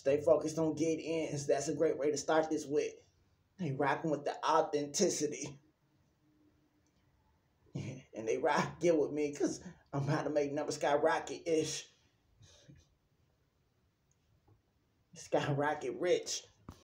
Stay focused on get ins. That's a great way to start this with. They rocking with the authenticity. And they rock get with me because I'm about to make number skyrocket-ish. Skyrocket rich.